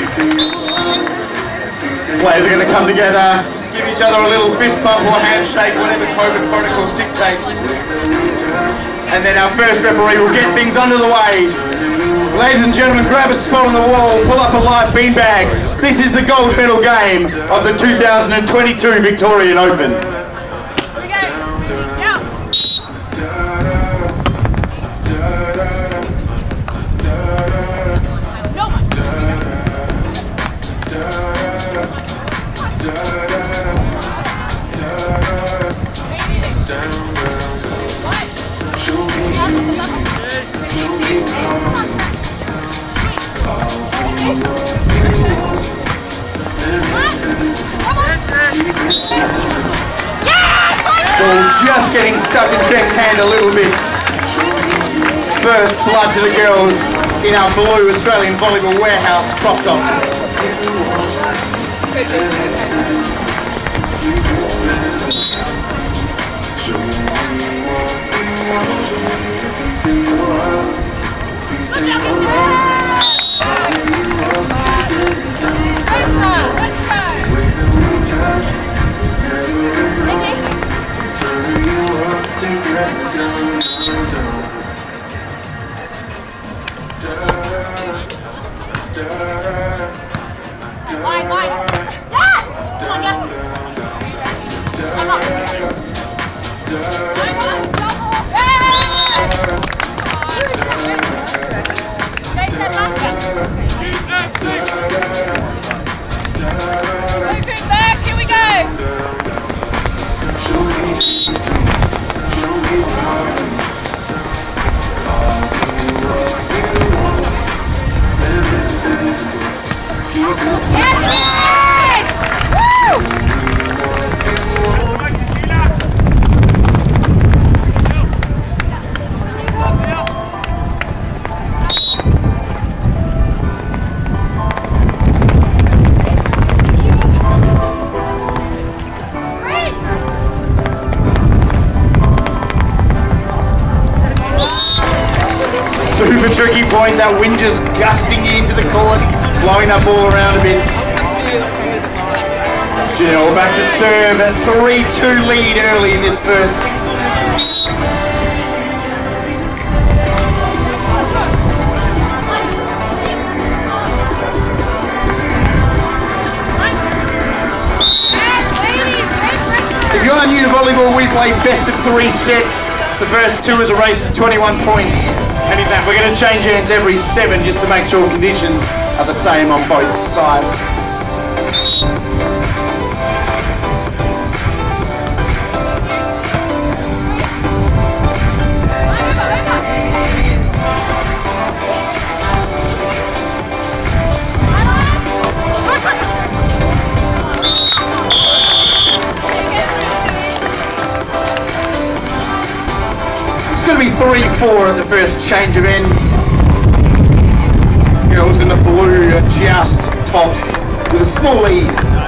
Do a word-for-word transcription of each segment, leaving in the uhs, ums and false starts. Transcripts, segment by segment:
Players are going to come together, give each other a little fist bump or handshake, whatever COVID protocols dictate. And then our first referee will get things under the way. Ladies and gentlemen, grab a spot on the wall, pull up a live beanbag. This is the gold medal game of the two thousand twenty-two Victorian Open. Ball just getting stuck in Beck's hand a little bit. First blood to the girls in our blue Australian volleyball warehouse crop tops. Line, line. Yeah! Come on, yes. Come on. Take that last one. Move it back, here we go. Super tricky point, that wind just gusting into the court, blowing that ball around a bit. Genel back to serve, three two lead early in this first. If you're new to volleyball, we play best of three sets. The first two is a race to twenty-one points. And in that, we're going to change hands every seven just to make sure conditions are the same on both sides. It's going to be three four at the first change of ends. Girls in the blue are just tops with a small lead.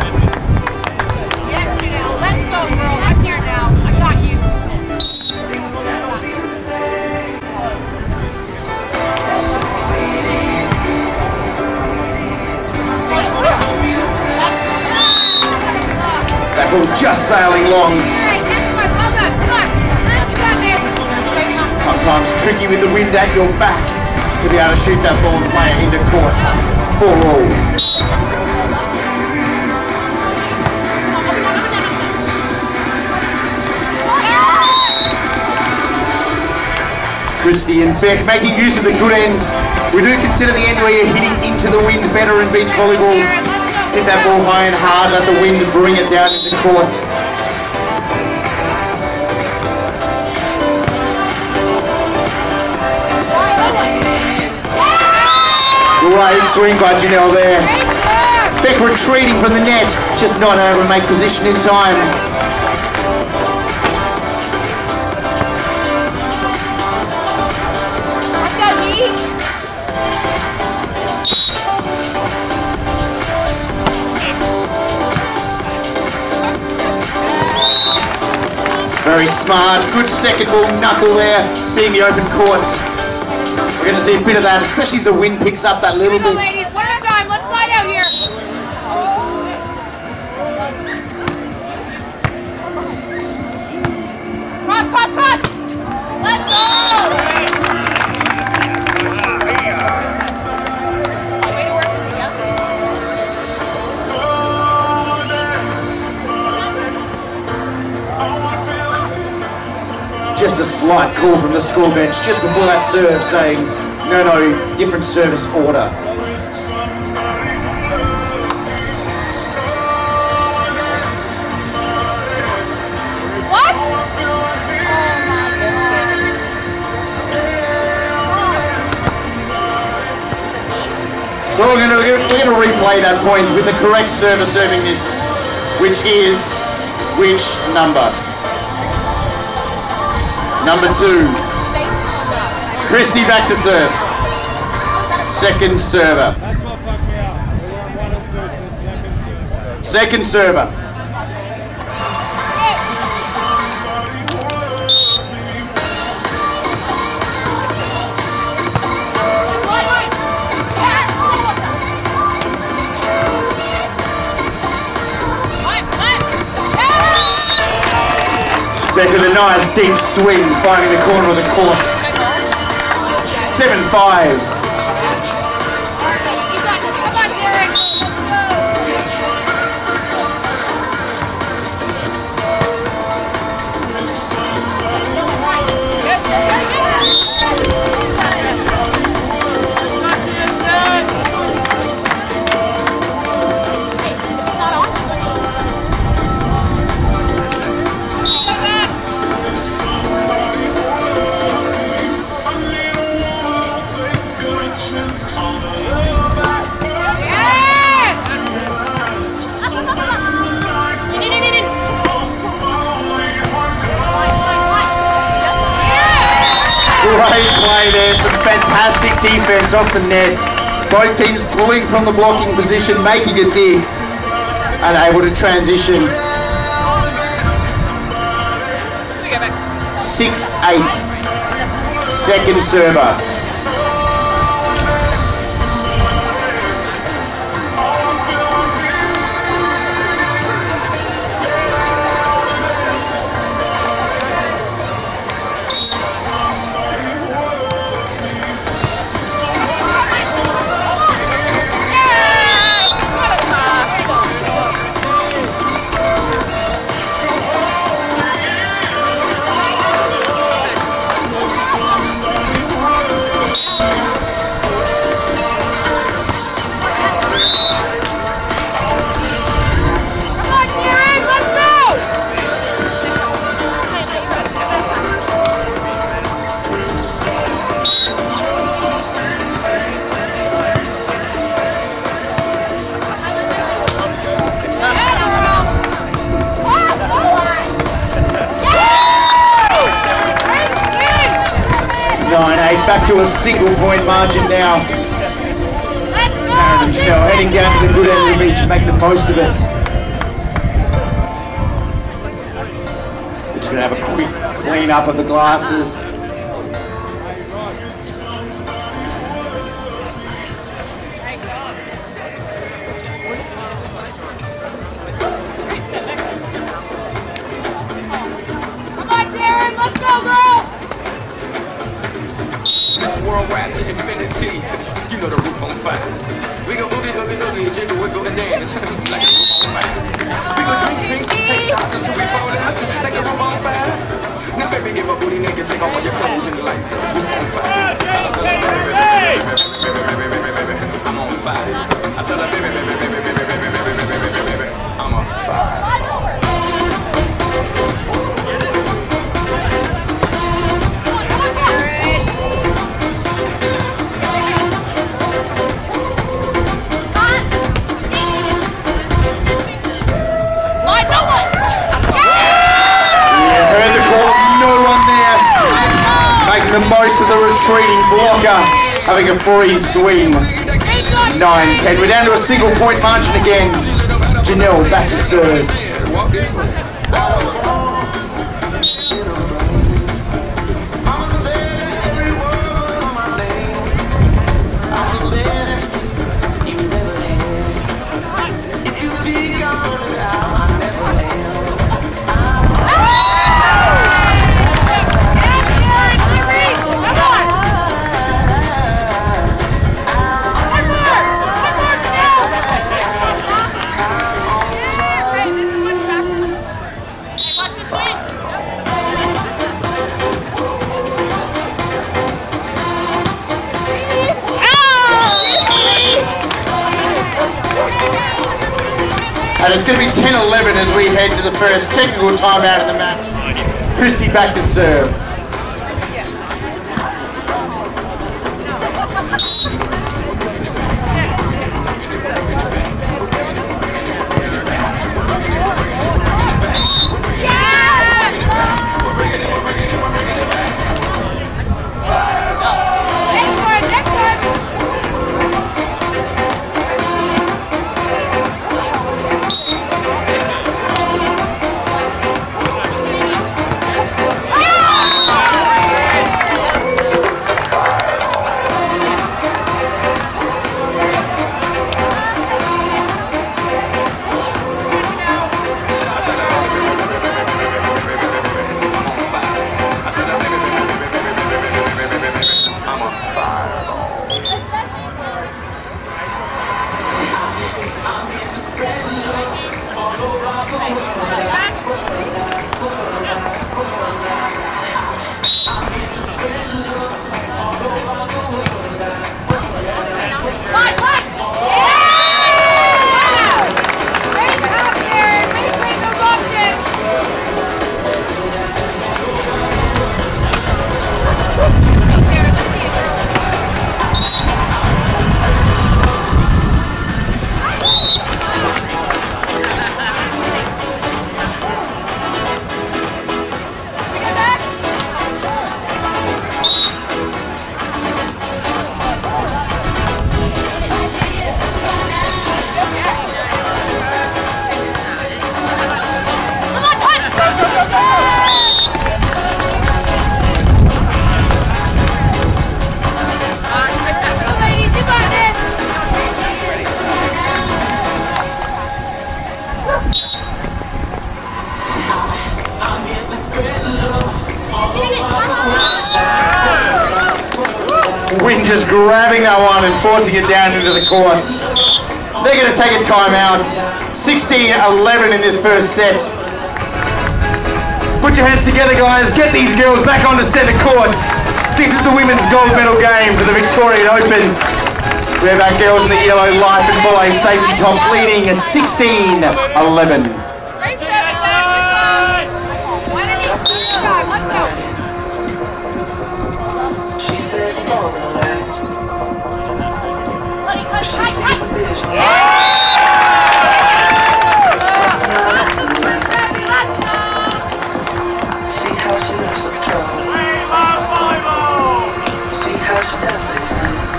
Yes, Genel. Let's go, girl. I'm here now. I got you. That ball just sailing long. Sometimes tricky with the wind at your back to be able to shoot that ball and play it into court. Four all. Christie and Beck making use of the good end. We do consider the end where you're hitting into the wind better in beach volleyball. Hit that ball high and hard, let the wind bring it down into court. Great swing by Genel there. Beck retreating from the net, just not able to make position in time. Very smart, good second ball knuckle there, seeing the open court. We're going to see a bit of that, especially if the wind picks up that little bit. Ladies, one at a time. Let's slide out here. Cross, cross, cross! Let's go! Way to work with me, yeah? Just a slight call from the school bench just before that serve saying, no, no, different service order. What? So we're going to we're going to replay that point with the correct server serving this, which is which number? Number two. Christie back to serve. Second server. Second server. Back with a nice deep swing, finding the corner of the court. seven five. Great play there, some fantastic defense off the net. Both teams pulling from the blocking position, making a dig, and able to transition. six eight. Second server. nine eight, back to a single point margin now. Tarryn and Genel heading down to the good end of the reach and make the most of it. We're just going to have a quick clean up of the glasses. Worldwide to infinity, you know the roof on fire. We gon' boogie, oogie, oogie, jiggle, wiggle, and dance like the roof on fire. We gon' drink drinks and take shots until we fall out like the roof on fire. Now baby, get my booty naked, take off all your clothes and like the roof on fire. I'm on fire. I tell her, baby, baby, baby, baby, baby, baby, baby, baby, baby, I'm on fire. Making the most of the retreating blocker, having a free swing. nine ten. We're down to a single point margin again. Genel back to serve. And it's going to be ten eleven as we head to the first technical timeout of the match. Christie back to serve. Wing just grabbing that one and forcing it down into the court. They're going to take a timeout. sixteen eleven in this first set. Put your hands together, guys. Get these girls back onto centre court. This is the women's gold medal game for the Victorian Open. We have our girls in the yellow life and volley safety tops leading sixteen eleven. She said all the lights. She sees the vision. See how she looks like trouble. See how she dances.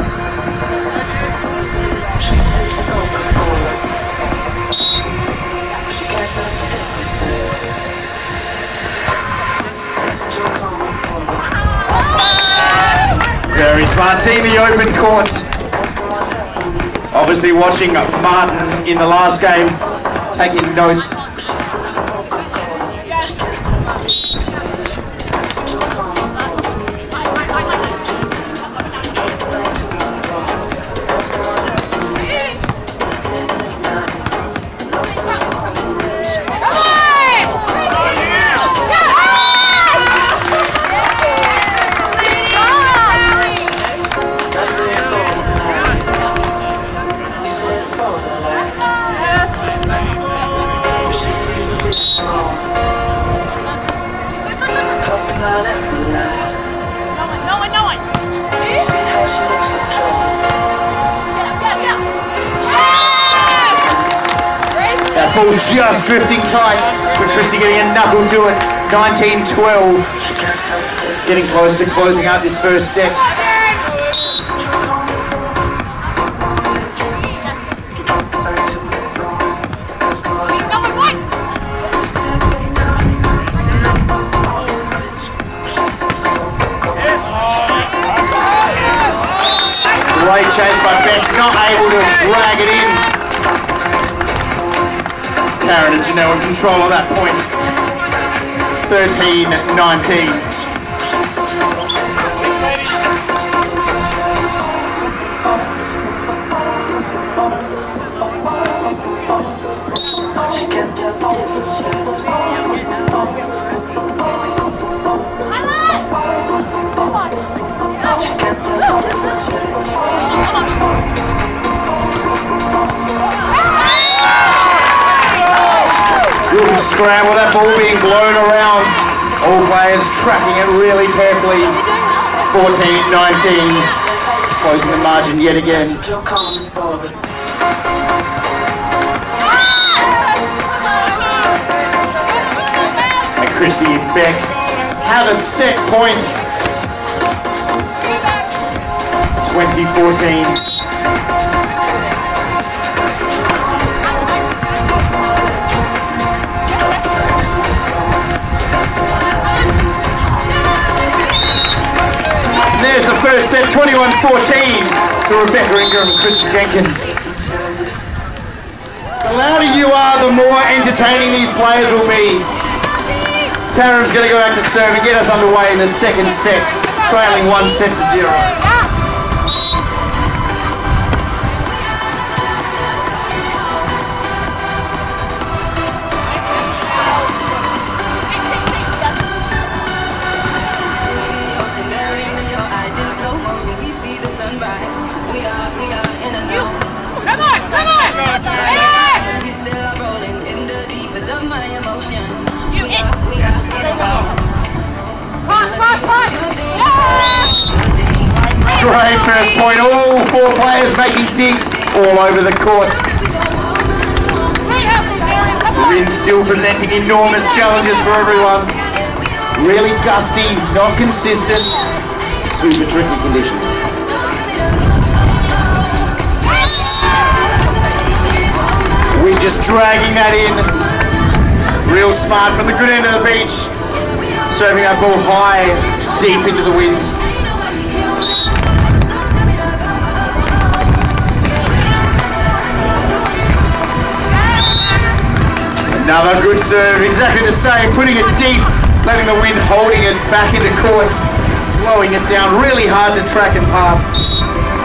She sips an Coca-Cola. She can't tell the difference. Very smart. Seeing the open court. Obviously watching Martin in the last game, taking notes. Ball just drifting tight, with Christie getting a knuckle to it. nineteen twelve. Getting close to closing out this first set. Great chase by Beck, not able to drag it in. Tarryn and Genel in control of that point. thirteen nineteen. She can't tell the difference. She can't tell the difference. ground with that ball being blown around. All players tracking it really carefully. fourteen nineteen, closing the margin yet again. And Christie and Beck have a set point. twenty fourteen. There's the first set, twenty-one fourteen to Rebecca Ingram and Christie Jenkins. The louder you are, the more entertaining these players will be. Tarryn's going to go back to serve and get us underway in the second set, trailing one set to zero. We see the sunrise. We are, we are in a zone. Come on, come on! Yeah! We still are rolling in the deepest of my emotions. We are, we are in a zone. Come on, come on, yeah! Great first point. All four players making digs all over the court. The wind still presenting enormous challenges for everyone. Really gusty, not consistent. Super tricky conditions. We're just dragging that in. Real smart from the good end of the beach. Serving that ball high, deep into the wind. Another good serve, exactly the same. Putting it deep, letting the wind holding it back into court. Slowing it down, really hard to track and pass.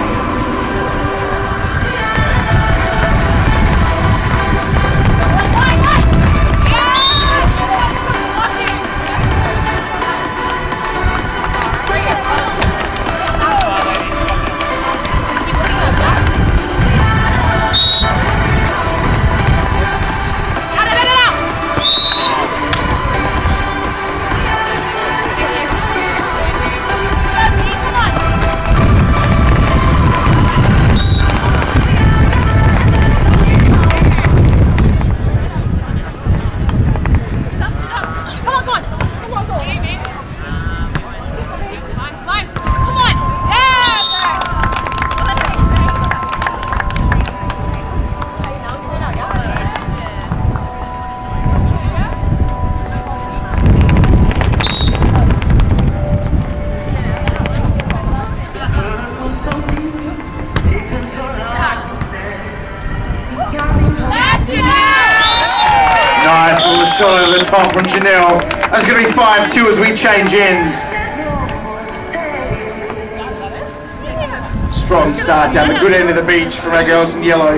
Nice little shot over the top from Genel. That's going to be five two as we change ends. Strong start down the good end of the beach from our girls in yellow.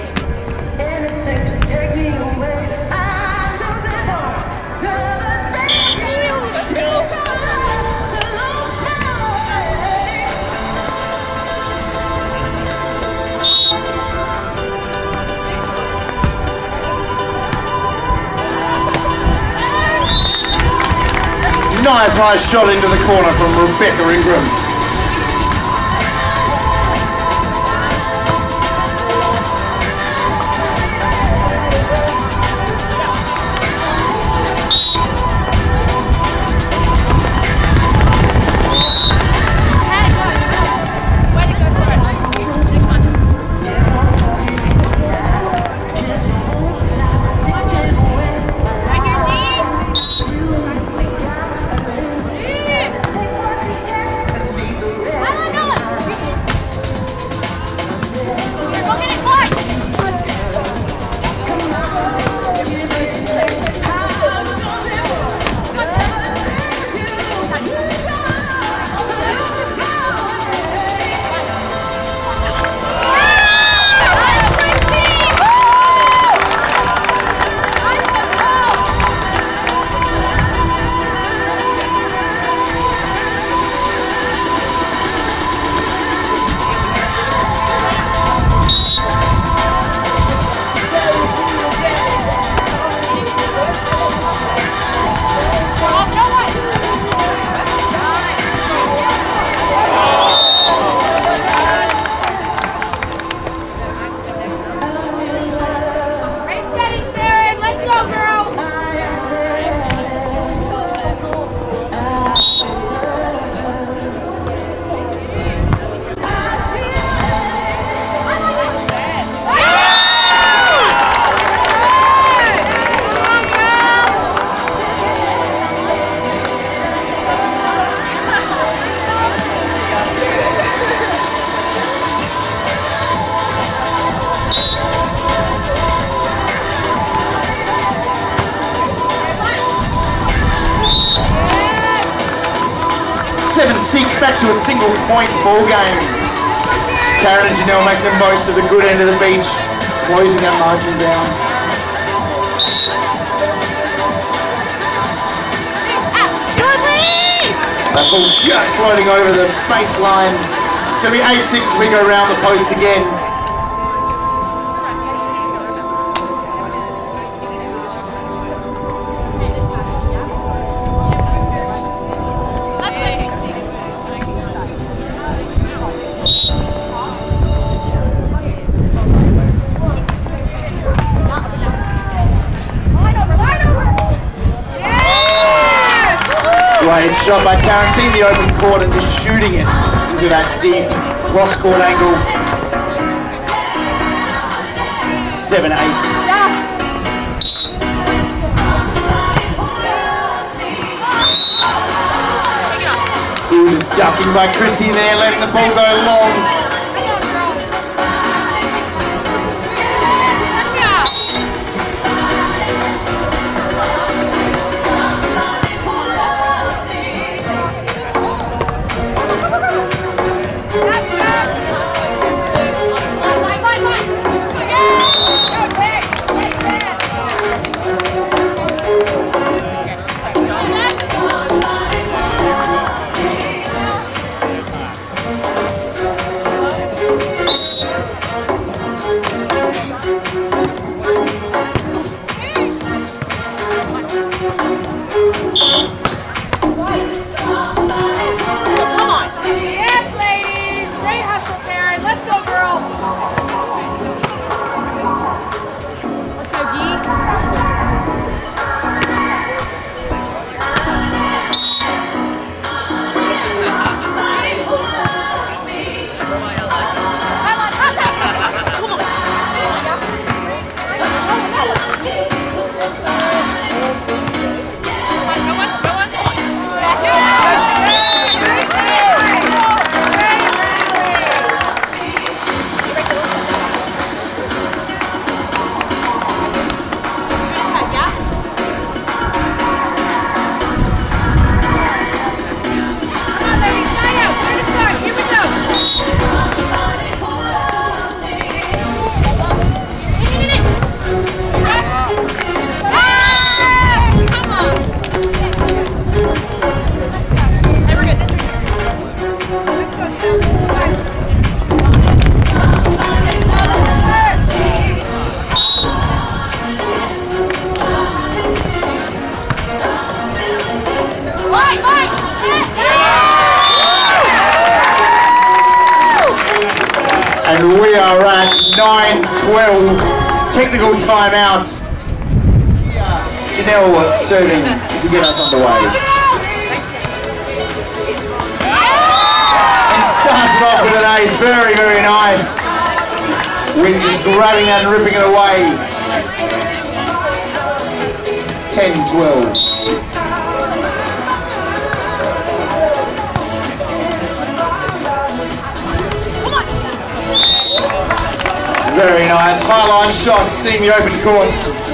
Nice high shot into the corner from Rebecca Ingram. seven six, back to a single point ball game. Tarryn and Genel make the most of the good end of the beach, closing that margin down. That ball just floating over the baseline. It's going to be eight six as we go round the post again. Great shot by Tarryn, seeing the open court and just shooting it into that deep cross court angle. seven eight. Good ducking by Christie there, letting the ball go long. And we are at nine twelve, technical timeout. Genel serving to get us underway. And started off with an ace, very, very nice. Wind just grabbing that and ripping it away. ten twelve. Very nice, high line shots, seeing the open courts.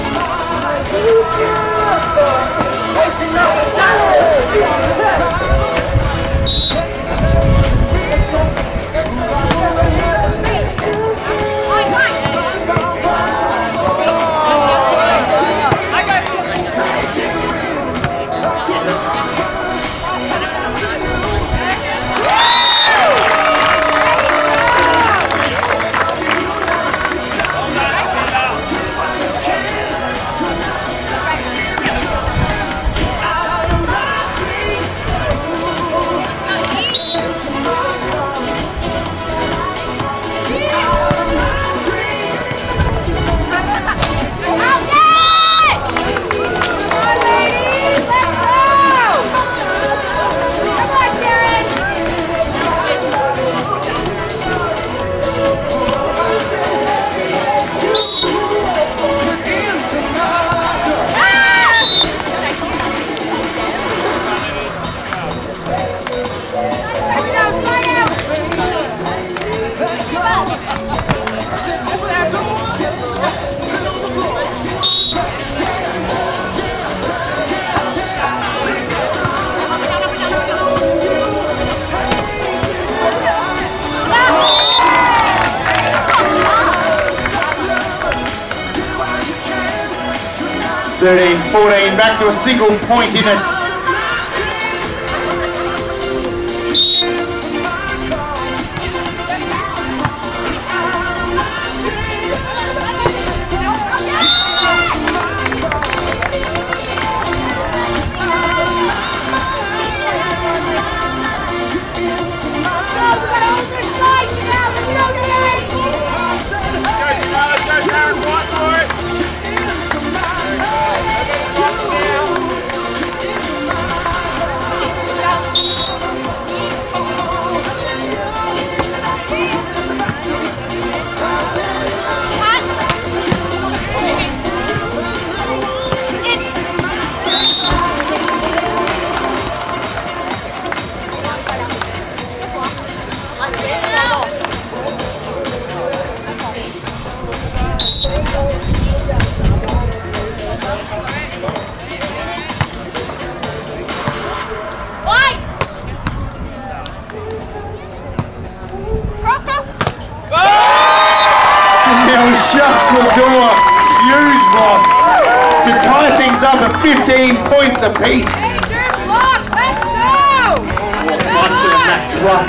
thirteen fourteen, back to a single point in it. Shuts the door, huge one, to tie things up at fifteen points apiece. Walk onto that truck.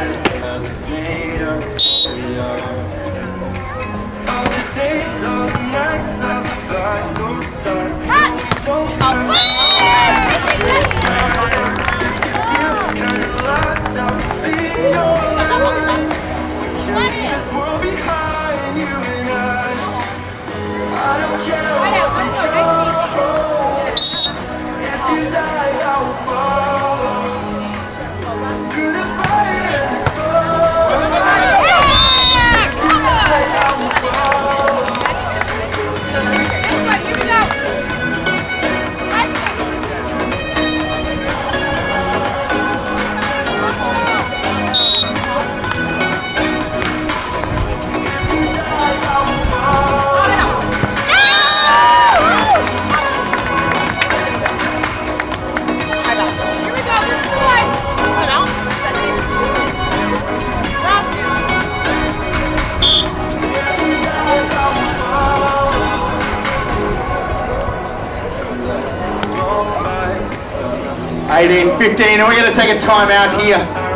eighteen fifteen, and we're going to take a time out here.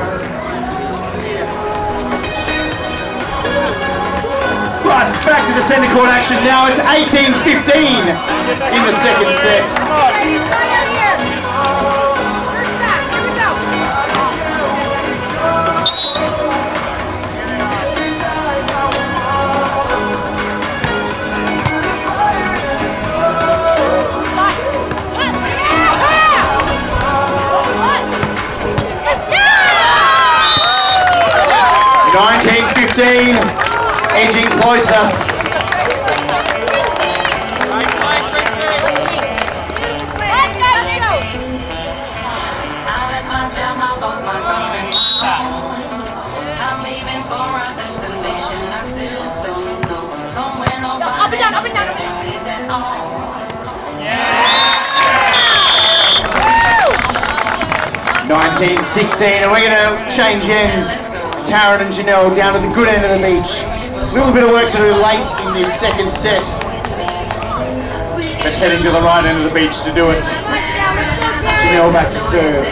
But back to the centre court action now. It's eighteen fifteen in the second set. nineteen fifteen, edging closer. I'm leaving for a destination I still don't know. Somewhere nobody knows where is at all. nineteen sixteen, and we're going to change ends. Tarryn and Genel down to the good end of the beach. A little bit of work to do late in this second set, but heading to the right end of the beach to do it. Genel back to serve.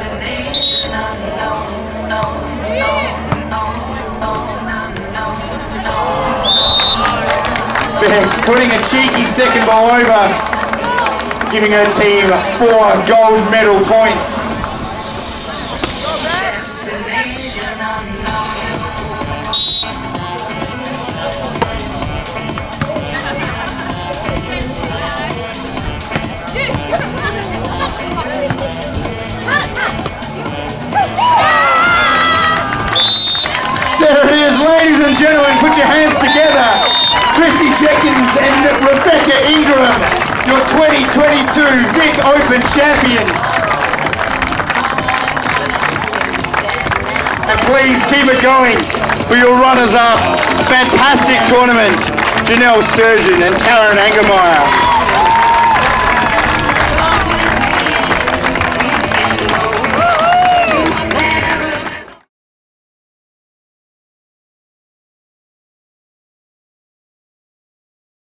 Beck putting a cheeky second ball over, giving her team four gold medal points. There it is, ladies and gentlemen, put your hands together. Christie, Jenkins and Rebecca Ingram, your twenty twenty-two Vic Open champions. And please keep it going for your runners-up. Fantastic tournament, Genel, Sturgeon and Tarryn Angermeier.